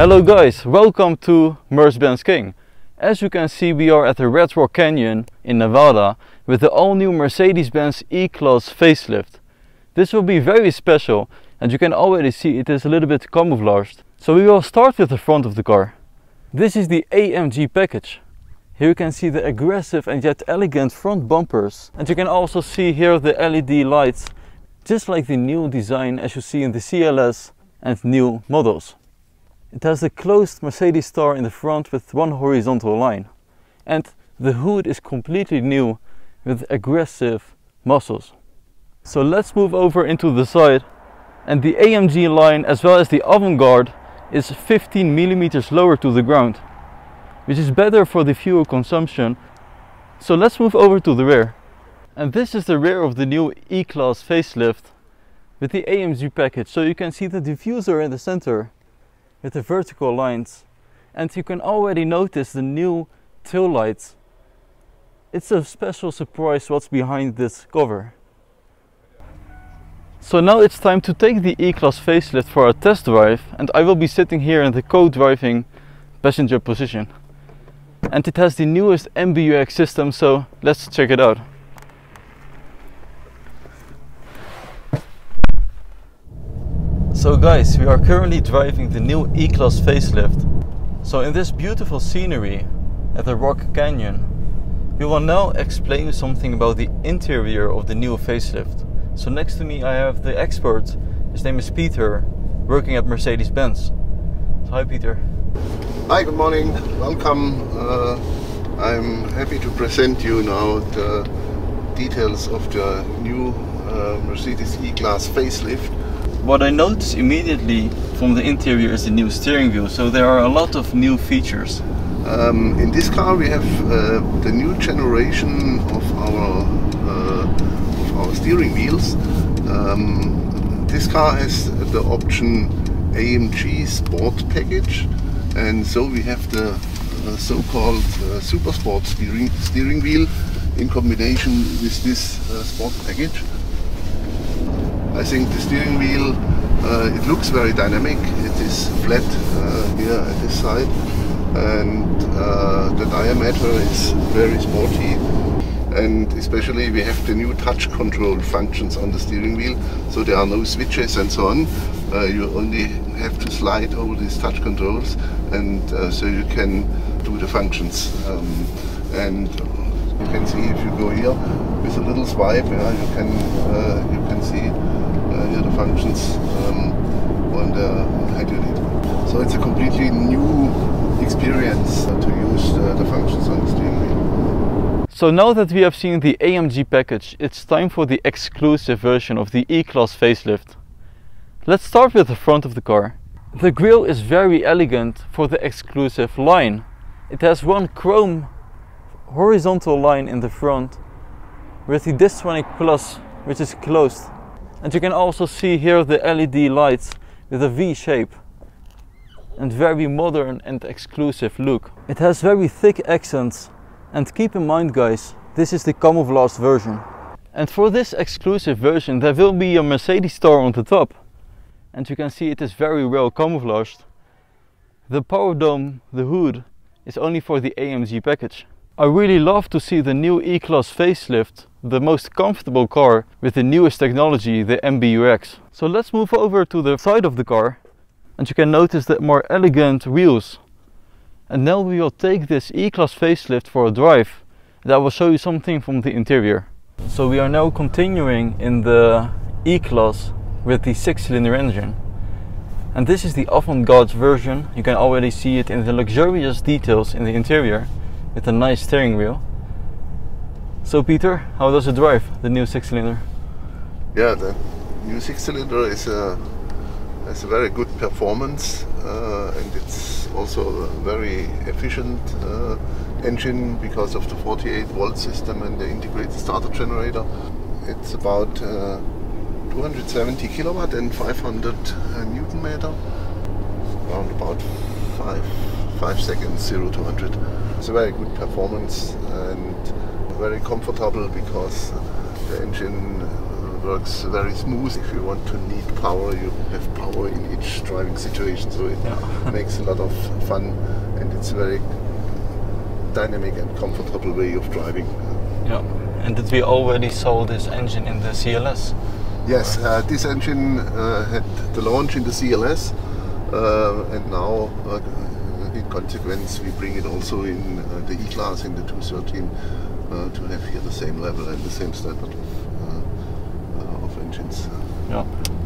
Hello guys, welcome to Mercedes-Benz King. As you can see, we are at the Red Rock Canyon in Nevada with the all-new Mercedes-Benz E-Class facelift. This will be very special and you can already see it is a little bit camouflaged. So we will start with the front of the car. This is the AMG package. Here you can see the aggressive and yet elegant front bumpers, and you can also see here the LED lights, just like the new design as you see in the CLS and new models. It has a closed Mercedes star in the front with one horizontal line, and the hood is completely new with aggressive muscles. So let's move over into the side, and the AMG line as well as the avant-garde is 15 millimeters lower to the ground, which is better for the fuel consumption. So let's move over to the rear. And this is the rear of the new E-Class facelift with the AMG package. So you can see the diffuser in the center with the vertical lines, and you can already notice the new tail lights. It's a special surprise what's behind this cover. So now it's time to take the E-Class facelift for a test drive, and I will be sitting here in the co-driving passenger position. And it has the newest MBUX system, so let's check it out. So guys, we are currently driving the new E-Class facelift. So in this beautiful scenery at the Rock Canyon, we will now explain something about the interior of the new facelift. So next to me I have the expert, his name is Peter, working at Mercedes-Benz. So hi Peter. Hi, good morning, welcome. I'm happy to present you now the details of the new Mercedes E-Class facelift. What I noticed immediately from the interior is the new steering wheel, so there are a lot of new features. In this car we have the new generation of our steering wheels. This car has the option AMG Sport package, and so we have the so-called Super Sport steering wheel in combination with this Sport package. I think the steering wheel, it looks very dynamic. It is flat here at this side, and the diameter is very sporty. And especially we have the new touch control functions on the steering wheel, so there are no switches and so on. You only have to slide over these touch controls, and so you can do the functions. And you can see if you go here with a little swipe, you can see here the functions on the head unit. So it's a completely new experience to use the functions on the steering wheel. So now that we have seen the AMG package, it's time for the exclusive version of the E-Class facelift. Let's start with the front of the car. The grille is very elegant for the exclusive line. It has one chrome horizontal line in the front with the Distronic Plus, which is closed. And you can also see here the LED lights with a V shape and very modern and exclusive look. It has very thick accents. And keep in mind guys, this is the camouflage version. And for this exclusive version there will be a Mercedes star on the top. And you can see it is very well camouflaged. The power dome, the hood, is only for the AMG package. I really love to see the new E-Class facelift, the most comfortable car with the newest technology, the MBUX. So let's move over to the side of the car, and you can notice the more elegant wheels. And now we will take this E-Class facelift for a drive, and I will show you something from the interior. So we are now continuing in the E-Class with the 6-cylinder engine. And this is the avant-garde version. You can already see it in the luxurious details in the interior with a nice steering wheel. So Peter, how does it drive, the new 6-cylinder? Yeah, the new 6-cylinder has a very good performance, and it's also a very efficient engine because of the 48 volt system and the integrated starter generator. It's about 270 kilowatt and 500 Newton meter, around about 5 seconds 0 to 100. It's a very good performance and very comfortable because the engine works very smooth. If you want to need power, you have power in each driving situation, so it makes a lot of fun, and it's a very dynamic and comfortable way of driving. Yeah. And did we already saw this engine in the CLS? Yes, this engine had the launch in the CLS, and now in consequence we bring it also in the E-Class in the 213 to have here the same level and the same standard of engines. Yeah.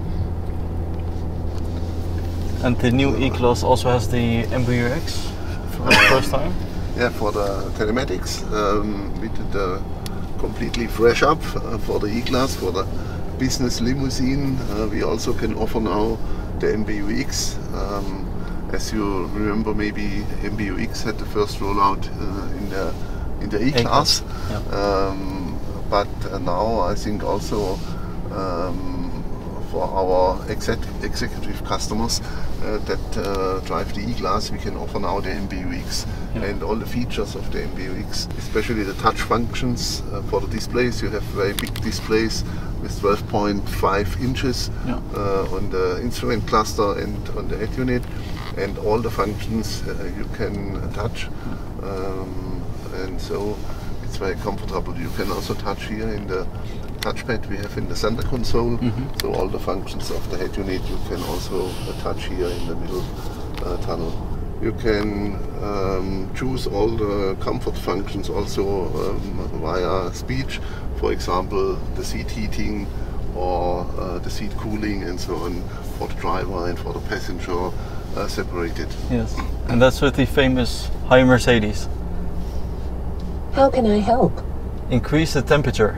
And the new E-Class also has the MBUX for the first time? Yeah, for the telematics we did a completely fresh up for the E-Class, for the business limousine. We also can offer now the MBUX. As you remember, maybe MBUX had the first rollout in the E-Class, but now I think also for our executive customers that drive the E-Class, we can offer now the MBUX and all the features of the MBUX, especially the touch functions for the displays. You have very big displays with 12.5 inches on the instrument cluster and on the head unit, and all the functions you can touch, and so it's very comfortable. You can also touch here in the touchpad we have in the center console, so all the functions of the head unit you can also touch here in the middle tunnel. You can choose all the comfort functions also via speech, for example the seat heating or the seat cooling and so on, for the driver and for the passenger separated. Yes, and that's with the famous Hi Mercedes. How can I help? Increase the temperature.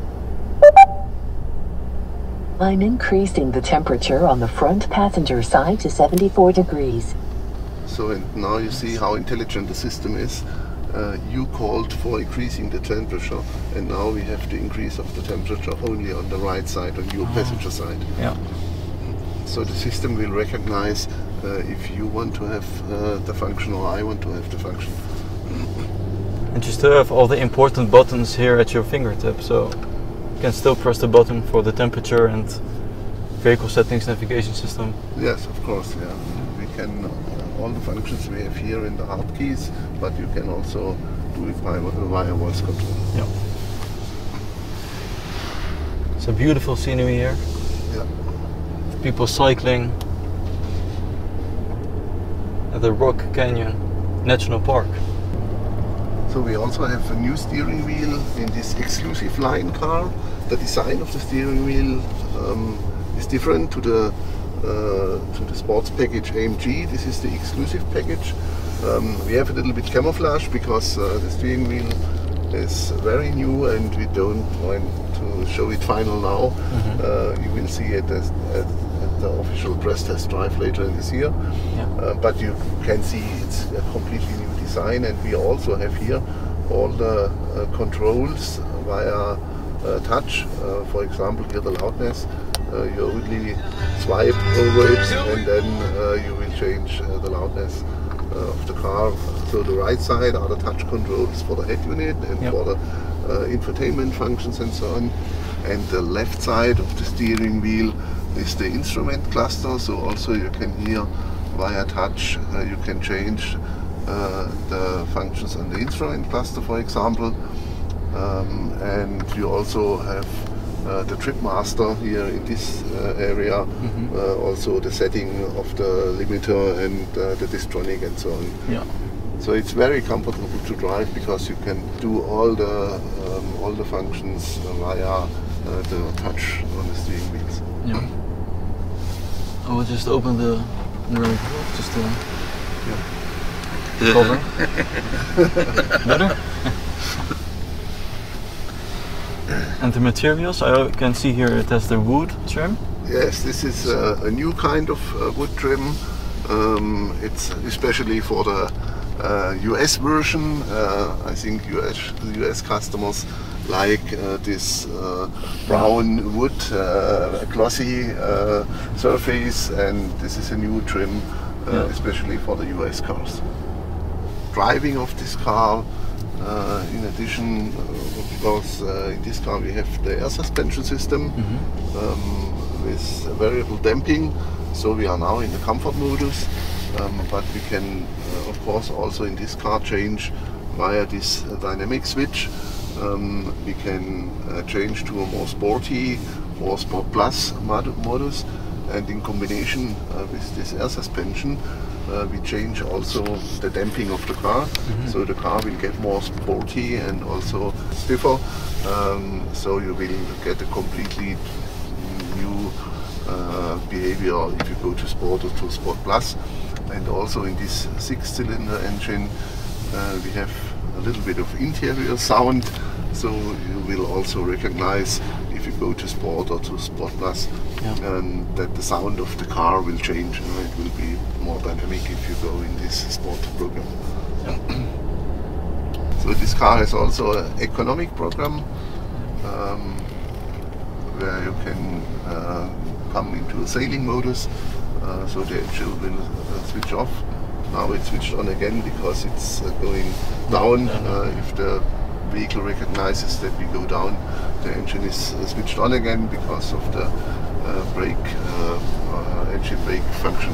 I'm increasing the temperature on the front passenger side to 74 degrees. So, and now you see how intelligent the system is. You called for increasing the temperature, and now we have the increase of the temperature only on the right side, on your passenger side. Yeah. So the system will recognize if you want to have the function or I want to have the function. And you still have all the important buttons here at your fingertip, so you can still press the button for the temperature and vehicle settings, navigation system. Yes, of course, yeah. We can, all the functions we have here in the hard keys, but you can also do it via voice control. Yeah. It's a beautiful scenery here. Yeah. People cycling at the Rock Canyon National Park. So we also have a new steering wheel in this exclusive line car. The design of the steering wheel is different to the sports package AMG. This is the exclusive package. We have a little bit camouflage because the steering wheel is very new and we don't want to show it final now. You will see it at the official press test drive later in this year. Yeah. But you can see it's a completely new design, and we also have here all the controls via touch. For example, here the loudness. You only swipe over it and then you will change the loudness of the car. So the right side are the touch controls for the head unit and for the infotainment functions and so on. And the left side of the steering wheel is the instrument cluster. So also you can hear via touch, you can change the functions on the instrument cluster, for example. And you also have the trip master here in this area, also the setting of the limiter and the Distronic and so on. Yeah. So it's very comfortable to drive because you can do all the functions via the touch on the steering wheels. Yeah. I will just open the just cover. Better. And the materials, I can see here it has the wood trim. Yes, this is a new kind of wood trim. It's especially for the US version. I think US customers like this brown wood, glossy surface, and this is a new trim, especially for the US cars. Driving of this car In addition, because in this car we have the air suspension system with variable damping, so we are now in the comfort modus, but we can of course also in this car change via this dynamic switch. We can change to a more sporty or Sport Plus modus, and in combination with this air suspension we change also the damping of the car, so the car will get more sporty and also stiffer, so you will get a completely new behavior if you go to Sport or to Sport Plus. And also in this 6-cylinder engine we have a little bit of interior sound, so you will also recognize if you go to Sport or to Sport Plus, that the sound of the car will change. It will be more dynamic if you go in this Sport program. So this car has also an economic program where you can come into a sailing modus, so the engine will switch off. Now it's switched on again because it's going down. If the vehicle recognizes that we go down, the engine is switched on again because of the engine brake function.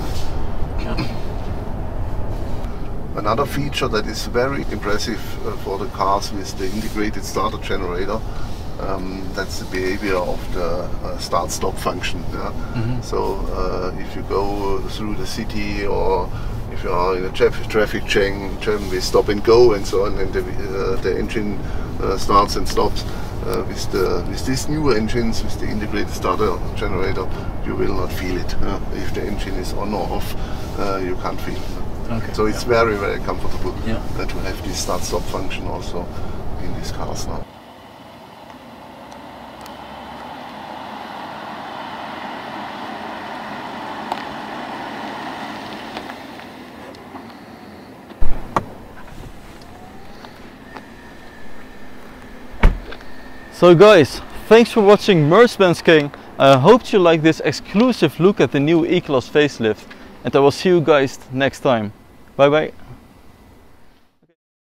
Another feature that is very impressive for the cars with the integrated starter generator, that's the behavior of the start-stop function. So if you go through the city, or if you are in a traffic jam with stop and go and so on, and the engine starts and stops, with these new engines, with the integrated starter generator, you will not feel it. If the engine is on or off, you can't feel it. Okay. So it's very, very comfortable to have this start-stop function also in these cars now. So guys, thanks for watching Mercedes-Benz King. I hope you like this exclusive look at the new E-Class facelift, and I will see you guys next time. Bye bye.